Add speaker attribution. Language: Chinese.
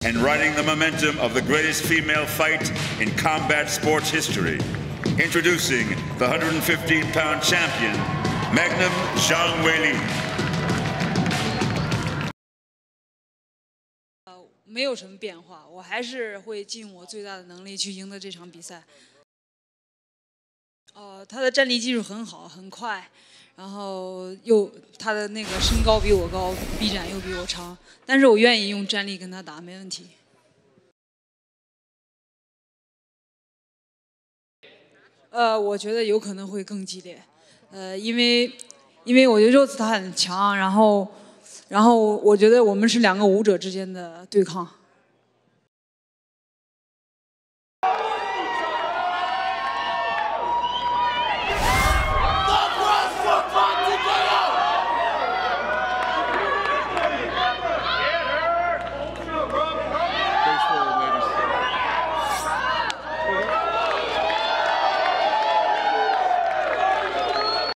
Speaker 1: and riding the momentum of the greatest female fight in combat sports history. Introducing the 115-pound champion, Magnum Zhang Weili.
Speaker 2: 没有什么变化，我还是会尽我最大的能力去赢得这场比赛。他的站立技术很好，很快，然后他的那个身高比我高，臂展又比我长，但是我愿意用站立跟他打，没问题。我觉得有可能会更激烈，因为我觉得肉子他很强，然后我觉得我们是2个武者之间的对抗。